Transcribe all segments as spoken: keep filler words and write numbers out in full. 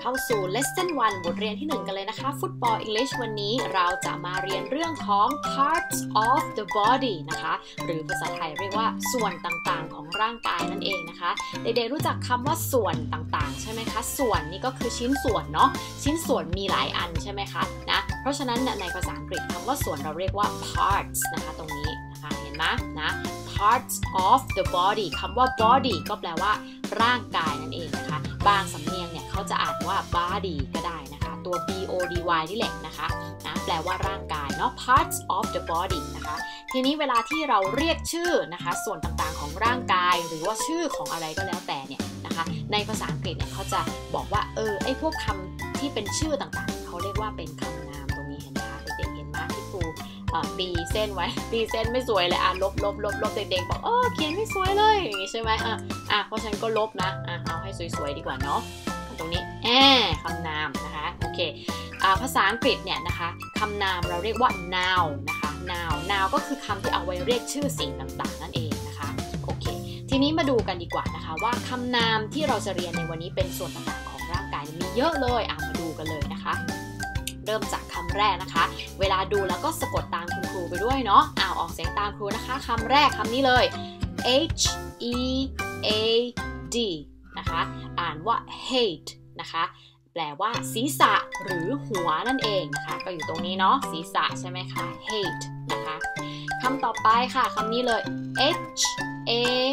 เข้าสู่ Lesson วัน บทเรียนที่หนึ่งกันเลยนะคะ Football English วันนี้เราจะมาเรียนเรื่องของ parts of the body นะคะหรือภาษาไทยเรียกว่าส่วนต่างๆของร่างกายนั่นเองนะคะเด็กๆรู้จักคำว่าส่วนต่างๆใช่ไหมคะส่วนนี่ก็คือชิ้นส่วนเนาะชิ้นส่วนมีหลายอันใช่ไหมคะนะเพราะฉะนั้นในภาษาอังกฤษคำว่าส่วนเราเรียกว่า parts นะคะตรงนี้นะคะเห็นไหมนะ parts of the body คำว่า body ก็แปลว่าร่างกายนั่นเองนะคะบางสำเนียงเนี่ยเขาจะอ่านว่า body ก็ได้นะคะตัว b o d y นี่แหละนะคะนะแปลว่าร่างกายเนาะ parts of the body นะคะทีนี้เวลาที่เราเรียกชื่อนะคะส่วนต่างๆของร่างกายหรือว่าชื่อของอะไรก็แล้วแต่เนี่ยนะคะในภาษาอังกฤษเนี่ยเขาจะบอกว่าเออไอพวกคำที่เป็นชื่อต่างๆเขาเรียกว่าเป็นคำนามตรงนี้เห็นไหมคะเด็กๆเห็นไหมที่ครูตีเส้นไว้ตีเส้นไม่สวยเลยอ่ะลบลบลบลบเด็กๆบอกเออเขียนไม่สวยเลยอย่างงี้ใช่ไหมอ่ะอ่ะเพราะฉะนั้นก็ลบนะอ่ะเอาให้สวยๆดีกว่าเนาะตรงนี้แอบคำนามนะคะโอเคอ่าภาษาอังกฤษเนี่ยนะคะคำนามเราเรียกว่า noun นะคะ noun noun ก็คือคำที่เอาไว้เรียกชื่อสิ่งต่างๆนั่นเองนะคะโอเคทีนี้มาดูกันดีกว่านะคะว่าคำนามที่เราจะเรียนในวันนี้เป็นส่วนต่างๆของร่างกายมีเยอะเลยอ่ะมาดูกันเลยนะคะเริ่มจากคำแรกนะคะเวลาดูแล้วก็สะกดตามคุณครูไปด้วยเนาะอ่าออกเสียงตามครูนะคะคำแรกคำนี้เลย H E A D นะคะอ่านว่า hate นะคะแปลว่าศีรษะหรือหัวนั่นเองนะคะก็อยู่ตรงนี้เนาะศีรษะใช่ไหมคะ hate นะคะคำต่อไปค่ะคำนี้เลย H A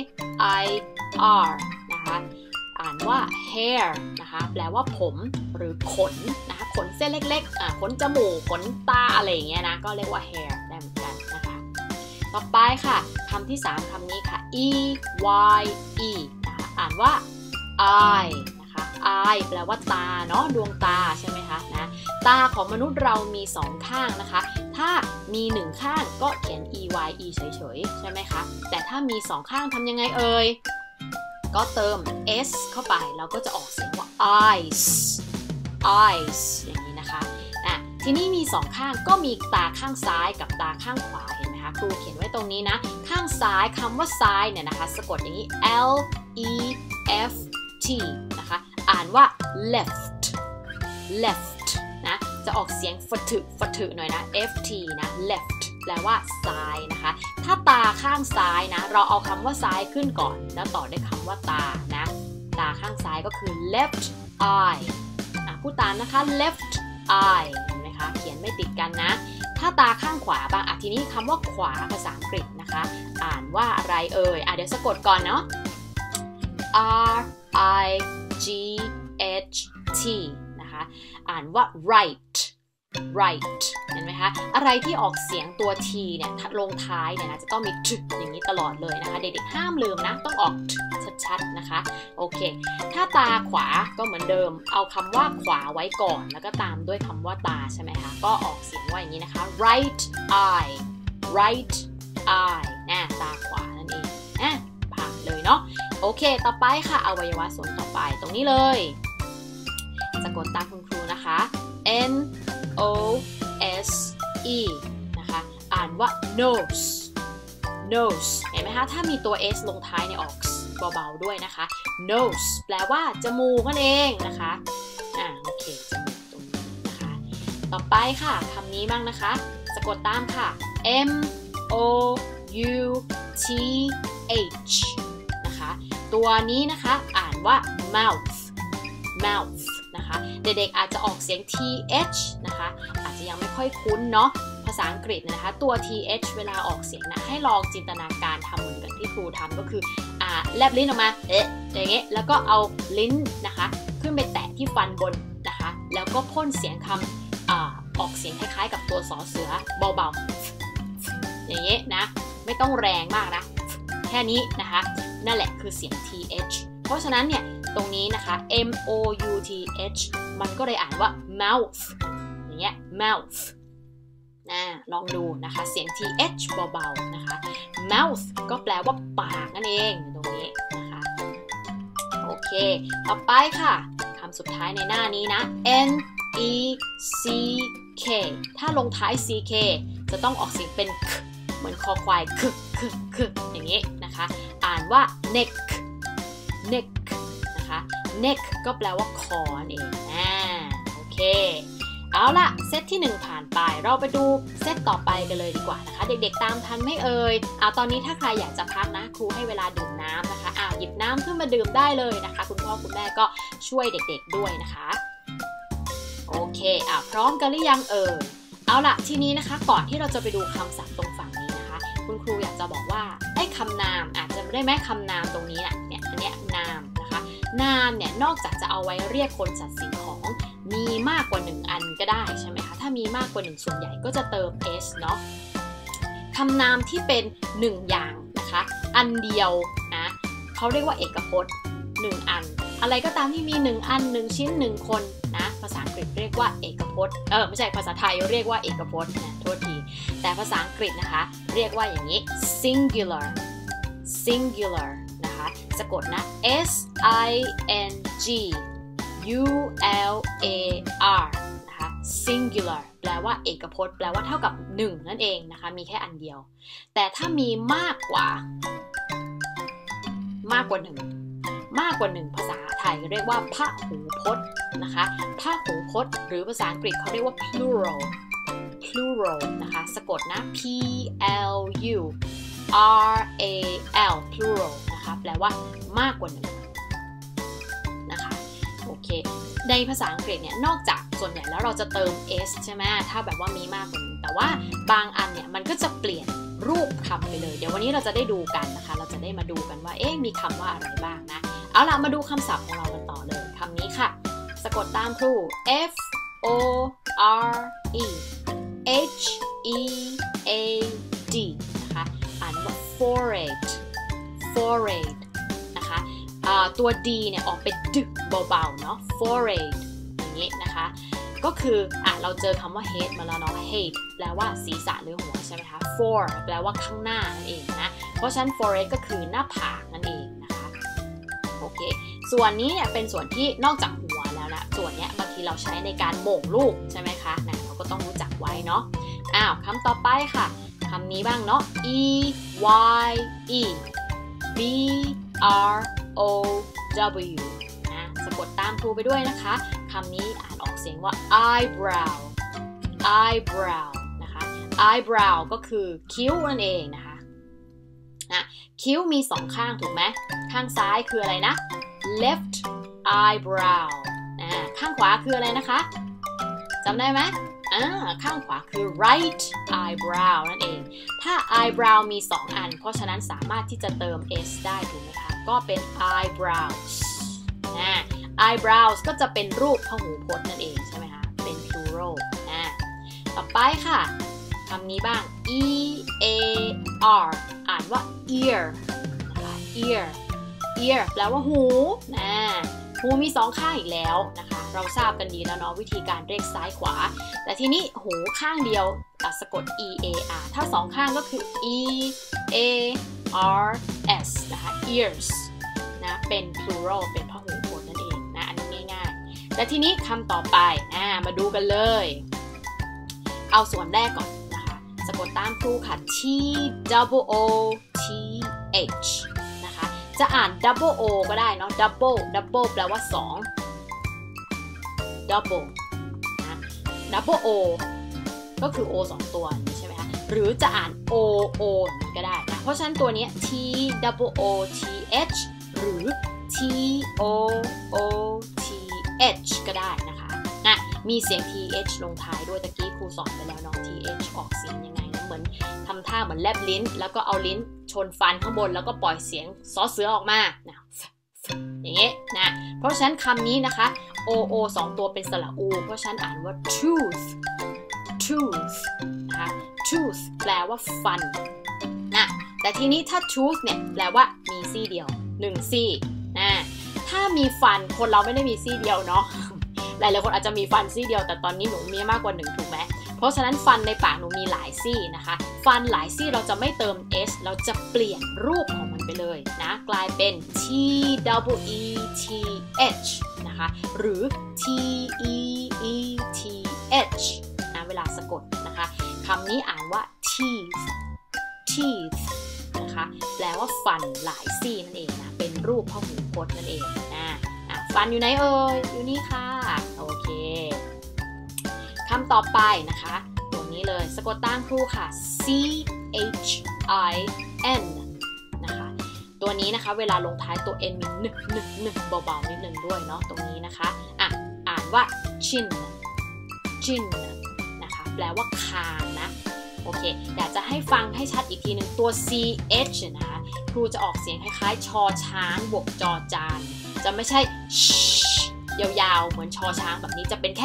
I R นะคะอ่านว่า hair นะคะแปลว่าผมหรือขนนะคะขนเส้นเล็กๆอ่าขนจมูกขนตาอะไรอย่างเงี้ยนะก็เรียกว่า hair ได้เหมือนกันนะคะต่อไปค่ะคำที่สามคำนี้ค่ะ E Y E นะคะอ่านว่า eye นะคะ eye แปลว่าตาเนาะดวงตาใช่ไหมคะนะตาของมนุษย์เรามีสองข้างนะคะถ้ามีหนึ่งข้างก็เขียน E Y E เฉยๆใช่ไหมคะแต่ถ้ามีสองข้างทำยังไงเอ่ยก็เติม s เข้าไปเราก็จะออกเสียงว่า eyes eyes อย่างนี้นะคะอ่ะทีนี้มีสองข้างก็มีตาข้างซ้ายกับตาข้างขวาเห็นไหมคะครูเขียนไว้ตรงนี้นะข้างซ้ายคำว่าซ้ายเนี่ยนะคะสะกดอย่างนี้ L E F T นะคะอ่านว่า left left นะจะออกเสียงฟะถึฟะถึหน่อยนะ F T นะ left แปลว่าซ้ายนะคะถ้าตาข้างซ้ายนะเราเอาคำว่าซ้ายขึ้นก่อนแล้วต่อด้วยคำว่าตานะตาข้างซ้ายก็คือ left eye อ่ะพูดตามนะคะ left eye เห็นไหมคะเขียนไม่ติดกันนะถ้าตาข้างขวาบ้างอ่ะทีนี้คำว่าขวาภาษาอังกฤษนะคะอ่านว่าอะไรเอ่ยอ่ะเดี๋ยวสะกดก่อนเนาะ R I G H T นะคะอ่านว่า right right เห็นไหมคะอะไรที่ออกเสียงตัว t เนี่ยลงท้ายเนี่ยนะจะต้องมี t อย่างนี้ตลอดเลยนะคะเด็กๆห้ามลืมนะต้องออก t ชัดๆนะคะโอเคถ้าตาขวาก็เหมือนเดิมเอาคำว่าขวาไว้ก่อนแล้วก็ตามด้วยคำว่าตาใช่ไหมคะก็ออกเสียงว่าอย่างนี้นะคะ right eye right eye นะตาขวานั่นเองนะผ่านเลยเนาะโอเคต่อไปค่ะอวัยวะส่วนต่อไปตรงนี้เลยสะกดตามคุณครูนะคะ N O S E นะคะอ่านว่า nose nose เห็นไหมคะถ้ามีตัว s ลงท้ายในออกเบาๆด้วยนะคะ nose แปลว่าจมูกนั่นเองนะคะอ่าโอเคจมูกตรงนี้นะคะต่อไปค่ะคำนี้บ้างนะคะสะกดตามค่ะ M O U T H นะคะตัวนี้นะคะอ่านว่า mouth mouth นะคะเด็กๆอาจจะออกเสียง th นะคะอาจจะยังไม่ค่อยคุ้นเนาะภาษาอังกฤษนะคะตัว th เวลาออกเสียงนะให้ลองจินตนาการทำเหมือนกับที่ครูทำก็คืออ่าแลบลิ้นออกมาเอ๊ะอย่างเงี้ยแล้วก็เอาลิ้นนะคะขึ้นไปแตะที่ฟันบนนะคะแล้วก็พ่นเสียงคำอ่าออกเสียงคล้ายๆกับตัวสอเสือเบาๆอย่างเงี้ยนะไม่ต้องแรงมากนะแค่นี้นะคะนั่นแหละคือเสียง th เพราะฉะนั้นเนี่ยตรงนี้นะคะ M O U T H มันก็เลยอ่านว่า mouth อย่างเงี้ย mouth นะลองดูนะคะเสียง th เบาๆนะคะ mouth ก็แปลว่าปากนั่นเองตรงนี้นะคะโอเคต่อไปค่ะคำสุดท้ายในหน้านี้นะ N E C K ถ้าลงท้าย ck จะต้องออกเสียงเป็น k เหมือนคอควาย k k k อย่างนี้นะคะอ่านว่า neck neck นะคะ neck ก็แปลว่าคอนั่นเองอ่าโอเคเอาล่ะเซตที่หนึ่งผ่านไปเราไปดูเซตต่อไปกันเลยดีกว่านะคะเด็กๆตามทันไม่เอ่ยอ่าตอนนี้ถ้าใครอยากจะพักนะครูให้เวลาดื่มน้ำนะคะอ่าหยิบน้ำขึ้นมาดื่มได้เลยนะคะคุณพ่อคุณแม่ก็ช่วยเด็กๆด้วยนะคะโอเคอ่าพร้อมกันหรือยังเอ่ยเอาล่ะทีนี้นะคะก่อนที่เราจะไปดูคำศัพท์ตรงฝั่งนี้นะคะคุณครูอยากจะบอกว่าไอ้คำนามอาจจะได้ไหมคำนามตรงนี้เนี่ยอันเนี้ยนามนะคะนามเนี่ยนอกจากจะเอาไว้เรียกคนสัตว์สิ่งของมีมากกว่าหนึ่งอันก็ได้ใช่ไหมคะถ้ามีมากกว่าหนึ่งส่วนใหญ่ก็จะเติม s เนาะคำนามที่เป็นหนึ่งอย่างนะคะอันเดียวนะเขาเรียกว่าเอกพจน์หนึ่งอันอะไรก็ตามที่มีหนึ่งอันหนึ่งชิ้นหนึ่งคนนะภาษาอังกฤษเรียกว่าเอกพจน์เออไม่ใช่ภาษาไทยเรียกว่าเอกพจน์นะโทษทีแต่ภาษาอังกฤษนะคะเรียกว่าอย่างนี้ singular singular นะคะสะกดนะ s i n g u l a r นะคะ singular แปลว่าเอกพจน์แปลว่าเท่ากับหนึ่งนั่นเองนะคะมีแค่อันเดียวแต่ถ้ามีมากกว่ามากกว่าหนึ่งมากกว่าหนึ่งภาษาไทยเรียกว่าพหูพจน์นะคะพหูพจน์หรือภาษาอังกฤษเขาเรียกว่า plural plural นะคะสะกดนะ p l u r a l plural นะคะแปลว่ามากกว่าหนึ่งนะคะโอเคในภาษาอังกฤษเนี่ยนอกจากส่วนใหญ่แล้วเราจะเติม s ใช่ไหมถ้าแบบว่ามีมากกว่าหนึ่งแต่ว่าบางอันเนี่ยมันก็จะเปลี่ยนรูปคำไปเลยเดี๋ยววันนี้เราจะได้ดูกันนะคะเราจะได้มาดูกันว่าเอ๊ะมีคำว่าอะไรบ้างนะเอาล่ะมาดูคำศัพท์ของเรากันต่อเลยคำนี้ค่ะสะกดตามครู f o r e h e a d นะคะอ่านว่า forage forage นะคะตัว d เนี่ยออกเป็นดึกเบาๆเนาะ forage อย่างนี้นะคะก็คืออ่ะเราเจอคำว่า head มาแล้วเนาะ head แปลว่าศีรษะหรือหัวใช่ไหมคะ for แปลว่าข้างหน้านั่นเองนะเพราะฉะนั้น forage ก็คือหน้าผากนั่นเองนะคะโอเคส่วนนี้เนี่ยเป็นส่วนที่นอกจากหัวแล้วนะส่วนเนี้ยบางทีเราใช้ในการโหม่งลูกใช่ไหมคะนะเราก็ต้องรู้จักไว้เนาะอ้าวคำต่อไปค่ะคำนี้บ้างเนาะ e y e b r o w นะสะกดตามครูไปด้วยนะคะคำนี้อ่านออกเสียงว่า eyebrow eyebrow นะคะ eyebrow ก็คือคิ้วนั่นเองนะคะนะคิ้วมีสองข้างถูกไหมข้างซ้ายคืออะไรนะ left eyebrow นะข้างขวาคืออะไรนะคะจำได้ไหมอ่าข้างขวาคือ right eyebrow นั่นเองถ้า eyebrow มีสองอันเพราะฉะนั้นสามารถที่จะเติม s ได้ถูกไหมคะก็เป็น eyebrows นะ eyebrows ก็จะเป็นรูปพหูพจน์นั่นเองใช่ไหมคะเป็น plural นะต่อไปค่ะคำนี้บ้าง e a r อ่านว่า ear นะคะ ear ear แปลว่าหูนะหูมีสองข้างอีกแล้วนะคะเราทราบกันดีแล้วเนาะวิธีการเรียกซ้ายขวาแต่ทีนี้หูข้างเดียวสะกด e a r ถ้าสองข้างก็คือ e a r s นะคะ ears นะเป็น plural เป็นพหูพจน์นั่นเองนะอันนี้ง่ายๆแต่ทีนี้คำต่อไปนะมาดูกันเลยเอาส่วนแรกก่อนนะคะสะกดตามครูค่ะ t double o t h นะคะจะอ่าน double o ก็ได้เนาะ double double แปลว่าสอง double นะ double o ก็คือ o สองตัวใช่ไหมคะหรือจะอ่าน o o ก็ได้นะเพราะฉะนั้นตัวนี้ t double o t h หรือ t o o t h ก็ได้นะคะนะมีเสียง th ลงท้ายด้วยตะกี้ครูสอนไปแล้วเนาะ th ออกเสียงยังไงนะเหมือนทำท่าเหมือนแลบลิ้นแล้วก็เอาลิ้นชนฟันข้างบนแล้วก็ปล่อยเสียงซอเสือออกมานะอย่างเงี้ยนะเพราะฉะนั้นคำนี้นะคะ o o สองตัวเป็นสระอูเพราะฉะนั้นอ่านว่า tooth tooth นะคะ tooth แปลว่าฟันนะแต่ทีนี้ถ้า tooth เนี่ยแปลว่ามีซี่เดียวหนึ่งซี่นะถ้ามีฟันคนเราไม่ได้มีซี่เดียวเนาะหลายๆคนอาจจะมีฟันซี่เดียวแต่ตอนนี้หนูมีมากกว่าหนึ่งถูกไหมเพราะฉะนั้นฟันในปากหนูมีหลายซี่นะคะฟันหลายซี่เราจะไม่เติม s เราจะเปลี่ยนรูปของมันไปเลยนะกลายเป็น t double e t h นะคะหรือ t e e t h นะเวลาสะกดนะคะคำนี้อ่านว่า teeth teeth นะคะแปลว่าฟันหลายซี่นั่นเองนะเป็นรูปพหูพจน์นั่นเองนะฟันอยู่ไหนเอ่ยอยู่นี่ค่ะโอเคคำต่อไปนะคะตัวนี้เลยสะกดตามครูค่ะ C H I N นะคะตัวนี้นะคะเวลาลงท้ายตัว N มีนึกนึกนึกเบาๆนิดนึงด้วยเนาะตรงนี้นะคะอ่ะอ่านว่า chin chin นะคะแปลว่าคางนะโอเคอยากจะให้ฟังให้ชัดอีกทีหนึ่งตัว C H นะคะครูจะออกเสียงคล้ายๆชอช้างบวกจอจานจะไม่ใช่ยาวๆเหมือนชอช้างแบบนี้จะเป็นแค่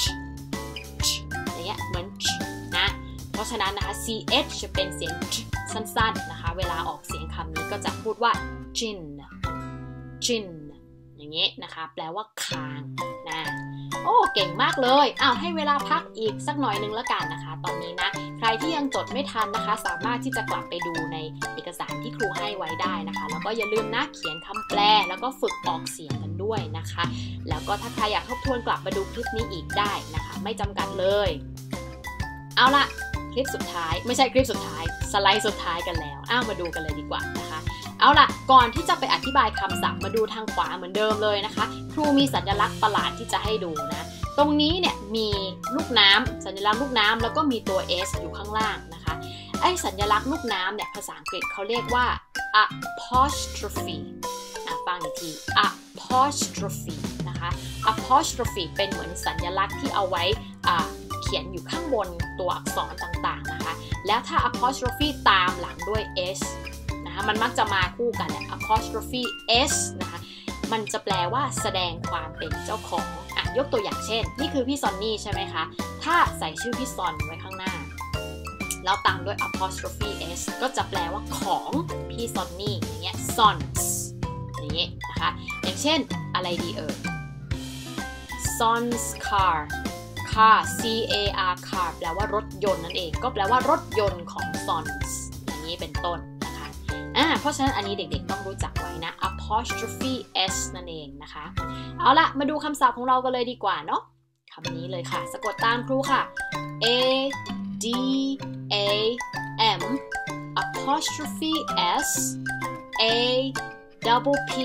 อย่างเงี้ยเหมือนนะเพราะฉะนั้นนะคะ C H จะเป็นเสียงสั้นๆนะคะเวลาออกเสียงคำนี้ก็จะพูดว่า chin chin อย่างนี้นะคะแปลว่าคางนะโอ้เก่งมากเลยอ้าวให้เวลาพักอีกสักหน่อยนึงแล้วกันนะคะตอนนี้นะใครที่ยังจดไม่ทันนะคะสามารถที่จะกลับไปดูในเอกสารที่ครูให้ไว้ได้นะคะแล้วก็อย่าลืมนะเขียนคำแปลแล้วก็ฝึกออกเสียงกันด้วยนะคะแล้วก็ถ้าใครอยากทบทวนกลับมาดูคลิปนี้อีกได้นะคะไม่จำกัดเลยเอาละคลิปสุดท้ายไม่ใช่คลิปสุดท้ายสไลด์สุดท้ายกันแล้วอ้าวมาดูกันเลยดีกว่านะคะเอาล่ะก่อนที่จะไปอธิบายคำศัพท์มาดูทางขวาเหมือนเดิมเลยนะคะครูมีสัญลักษณ์ประหลาดที่จะให้ดูนะตรงนี้เนี่ยมีลูกน้ำสัญลักษณ์ลูกน้ำแล้วก็มีตัว S อยู่ข้างล่างนะคะไอ้สัญลักษณ์ลูกน้ำเนี่ยภาษาอังกฤษเขาเรียกว่า apostrophe อ่ะฟังอีกที apostrophe นะคะ apostrophe เป็นเหมือนสัญลักษณ์ที่เอาไว้อ่าเขียนอยู่ข้างบนตัวอักษรต่างๆนะคะแล้วถ้า apostrophe ตามหลังด้วย S นะคะมันมักจะมาคู่กันแหละ apostrophe S นะคะมันจะแปลว่าแสดงความเป็นเจ้าของอ่ะยกตัวอย่างเช่นนี่คือพี่ซอนนี่ใช่ไหมคะถ้าใส่ชื่อพี่ซอนไว้ข้างหน้าแล้วตามด้วย apostrophe S ก็จะแปลว่าของพี่ซอนนี่อย่างเงี้ย sons อย่างเงี้ยนะคะอย่างเช่นอะไรดีเอ่ย sons car car C A R car แปลว่ารถยนต์นั่นเองก็แปลว่ารถยนต์ของ sons อย่างนี้เป็นต้นนะคะอ่าเพราะฉะนั้นอันนี้เด็กๆต้องรู้จักไว้นะ apostrophe S นั่นเองนะคะเอาละมาดูคำศัพท์ของเรากันเลยดีกว่าเนาะคำนี้เลยค่ะสะกดตามครูค่ะ A D A M apostrophe S A double P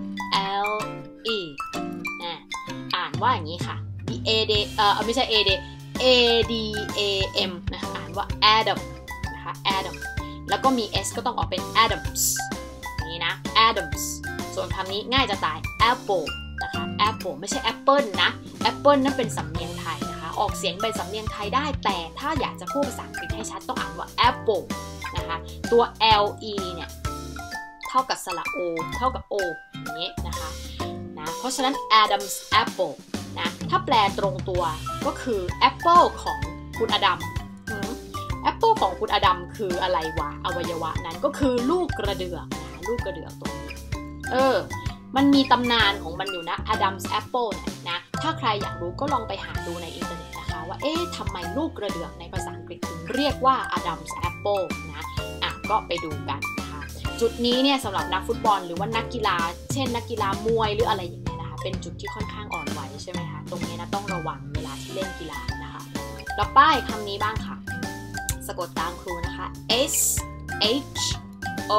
L E นะอ่านว่าอย่างนี้ค่ะA D เอ่อไม่ใช่ A D A D A M นะคะอ่านว่า Adam นะคะ Adam แล้วก็มี S ก็ต้องออกเป็น Adams นี่นะ Adams ส่วนคำนี้ง่ายจะตาย Apple นะคะ Apple ไม่ใช่ Apple นะ Apple นั่นเป็นสำเนียงไทยนะคะออกเสียงเป็นสำเนียงไทยได้แต่ถ้าอยากจะพูดภาษาอังกฤษให้ชัดต้องอ่านว่า Apple นะคะตัว L E เนี่ยเท่ากับสระ O เท่ากับ O อย่างนี้นะคะนะเพราะฉะนั้น Adams Appleนะถ้าแปลตรงตัวก็คือแอปเปิลของคุณอดัมแอปเปิลของคุณอดัมคืออะไรวะอวัยวะนั้นก็คือลูกกระเดือกนะลูกกระเดือกตัวนี้เออมันมีตำนานของมันอยู่นะอดัมส์แอปเปิลเนี่ยนะถ้าใครอยากรู้ก็ลองไปหาดูในอินเทอร์เน็ตนะคะว่าเอ๊ะทำไมลูกกระเดือกในภาษาอังกฤษถึงเรียกว่าอดัมส์แอปเปิลนะอ่ะก็ไปดูกันนะคะจุดนี้เนี่ยสำหรับนักฟุตบอลหรือว่านักกีฬาเช่นนักกีฬามวยหรืออะไรอย่างเงี้ยเป็นจุดที่ค่อนข้างอ่อนไหวใช่ไหมคะตรงนี้นะต้องระวังเวลาที่เล่นกีฬานะคะต่อไปคำนี้บ้างค่ะสะกดตามครูนะคะ S H O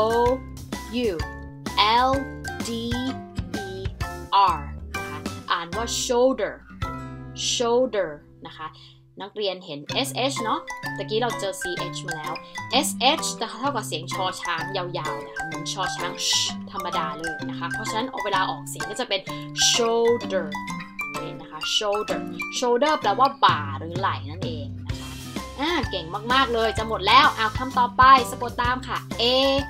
U L D E R นะคะอ่านว่า shoulder shoulder นะคะนักเรียนเห็น เอส เอช เนาะตะกี้เราเจอ ซี เอช มาแล้ว เอส เอช จะเท่ากับเสียงชอช้างยาวๆนะคะเหมือนชอช้างธรรมดาเลยนะคะเพราะฉะนั้นเวลาออกเสียงก็จะเป็น shoulder นี่นะคะ shoulder shoulder แปลว่าบ่าหรือไหล่นั่นเองนะคะอ่าเก่งมากๆเลยจะหมดแล้วเอาคำต่อไปสะกดตามค่ะ A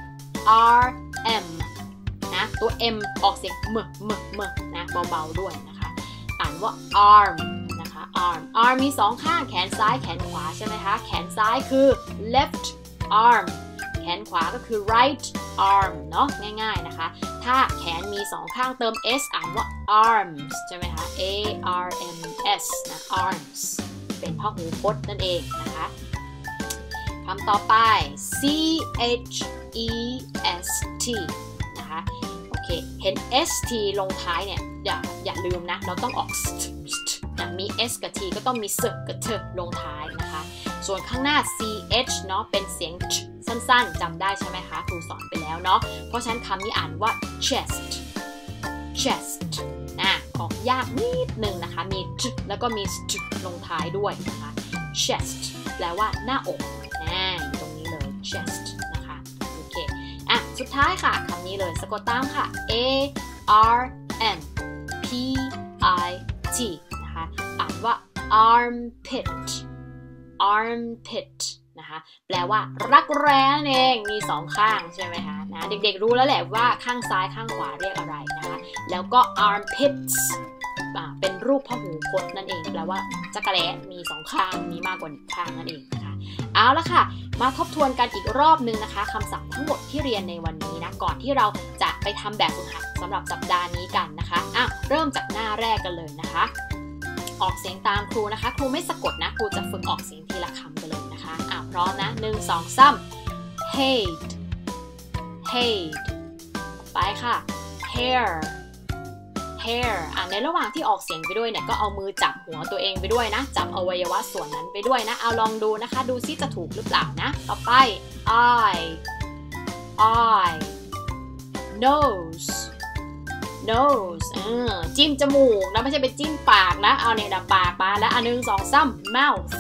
R M นะตัว M ออกเสียงเมเมเมนะเบาๆด้วยนะคะอ่านว่า arm arm arm มีสองข้างแขนซ้ายแขนขวาใช่ไหมคะแขนซ้ายคือ left arm แขนขวาก็คือ right arm เนาะง่ายๆนะคะถ้าแขนมีสองข้างเติม s อ่านว่า arms ใช่ไหมคะ A R M S นะ arms เป็นพหูพจน์นั่นเองนะคะคำต่อไป C H E S T นะคะโอเคเห็น S T ลงท้ายเนี่ยอย่าอย่าลืมนะเราต้องออกมี S กับ T ก็ต้องมี S กับ T ลงท้ายนะคะส่วนข้างหน้า C H เนาะเป็นเสียงสั้นๆจำได้ใช่ไหมคะครูสอนไปแล้วเนาะเพราะฉะนั้นคำนี้อ่านว่า chest chest นะออกยากนิดนึงนะคะมีจแล้วก็มีจลงท้ายด้วยนะคะ chest แปลว่าหน้าอกนะอยู่ตรงนี้เลย chest นะคะโอเคอ่ะสุดท้ายค่ะคำนี้เลยสะกดตามค่ะ a r m p i t นะคะอ่านว่า armpit armpit นะคะแปลว่ารักแร้นั่นเองมีสองข้างใช่ไหมคะนะเด็กๆรู้แล้วแหละว่าข้างซ้ายข้างขวาเรียกอะไรนะคะแล้วก็ armpits เป็นรูปพหูพจน์นั่นเองแปลว่าจักรแร้มีสองข้างมีมากกว่าหนึ่งข้างนั่นเองนะคะเอาละค่ะมาทบทวนกันอีกรอบนึงนะคะคำศัพท์ทั้งหมดที่เรียนในวันนี้นะก่อนที่เราจะไปทำแบบฝึกหัดสำหรับสัปดาห์นี้กันนะคะอ่ะเริ่มจากหน้าแรกกันเลยนะคะออกเสียงตามครูนะคะครูไม่สะกดนะครูจะฝึกออกเสียงทีละคำกันเลยนะคะอ่ะพร้อมนะหนึ่งสองสาม hate hate ไปค่ะ hair hair อ่ะในระหว่างที่ออกเสียงไปด้วยเนี่ยก็เอามือจับหัวตัวเองไปด้วยนะจับอวัยวะส่วนนั้นไปด้วยนะเอาลองดูนะคะดูซิจะถูกหรือเปล่านะต่อไป eye eye nose nose เออจิ้มจมูกนะไม่ใช่ไปจิ้มปากนะเอาเนี่ยนะปากมาแล้วอันหนึ่งสองสาม mouth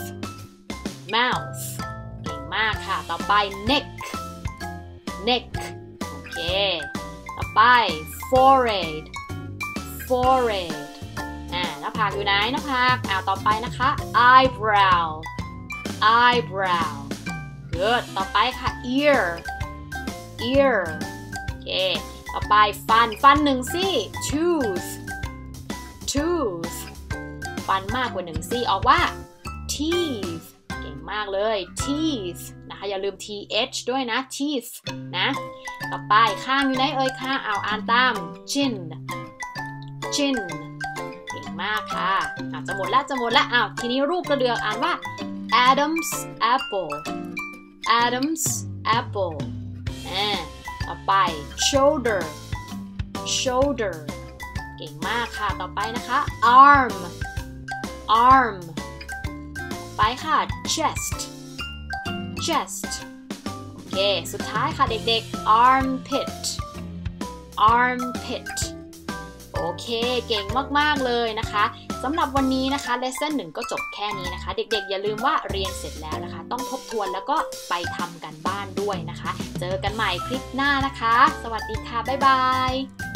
mouth เก่งมากค่ะต่อไป neck neck โอเคต่อไป forehead forehead อ่าหน้าผากอยู่ไหนหน้าผากอ่าต่อไปนะคะ eyebrow eyebrow good ต่อไปค่ะ ear ear โอเคต่อไปฟันฟันหนึ่งซี่ tooth tooth ฟันมากกว่าหนึ่งซี่ออกว่า teeth เก่งมากเลย teeth นะคะอย่าลืม th ด้วยนะ teeth นะต่อไปข้างอยู่ไหนเอ่ยข้างเอาอ่านตาม chin chin เก่งมากค่ะอาจจะหมดแล้วจะหมดแล้วอ้าวทีนี้รูปกระเดือกอ่านว่า Adam's apple Adam's apple อ่าต่อไป shoulder shoulder เก่งมากค่ะต่อไปนะคะ arm arm ไปค่ะ chest chest โอเคสุดท้ายค่ะเด็กๆ armpit armpit โอเคเก่งมากๆเลยนะคะสำหรับวันนี้นะคะ lesson หนึ่งก็จบแค่นี้นะคะเด็กๆอย่าลืมว่าเรียนเสร็จแล้วนะคะต้องทบทวนแล้วก็ไปทำกันบ้านด้วยนะคะเจอกันใหม่คลิปหน้านะคะสวัสดีค่ะบ๊ายบาย